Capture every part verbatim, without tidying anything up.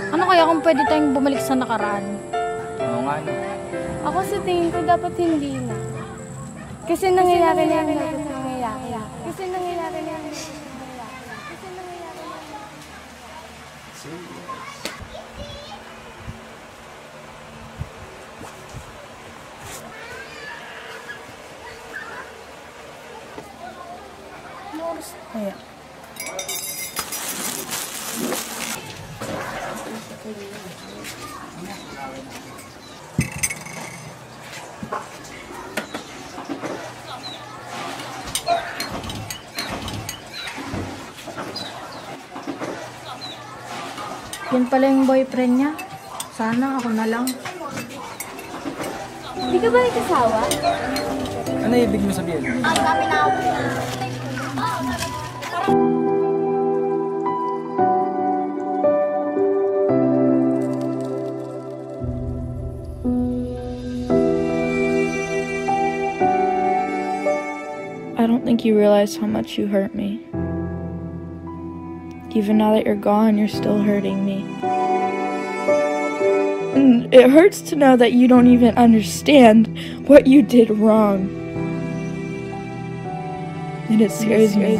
Ano kaya kung pwede tayong bumalik sa nakaraan? Oo nga. Ako sa tingin ko dapat hindi na. Kasi nangyayari na yung dapat nangyayari. Kasi nangyayari na yung dapat nangyayari. Kasi nangyayari na yung Oras kaya? Yan pala yung boyfriend niya. Sana ako na lang. Hindi ka ba nagkasawa? Ano ibig mo sabihin? Ang dami na ako. I don't think you realize how much you hurt me. Even now that you're gone, you're still hurting me. And it hurts to know that you don't even understand what you did wrong. And it scares me.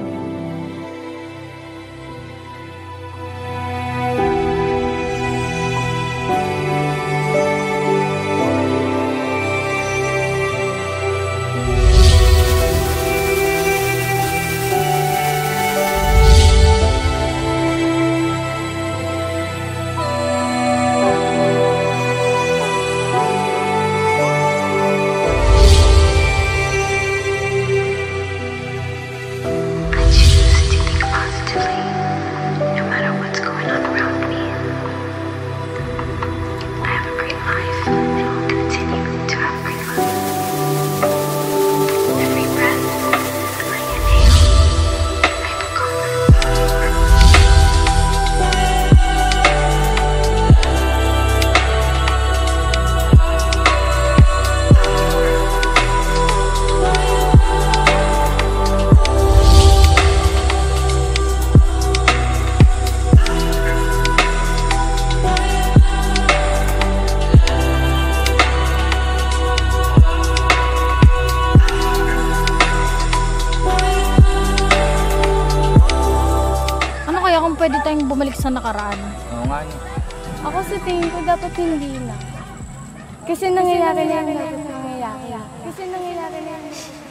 Kung pwede tayong bumalik sa nakaraan. Oo nga. Ako sa tingin ko dapat hindi na. Kasi nangyayari na yung dapat nangyayari. Kasi nangyayari na yung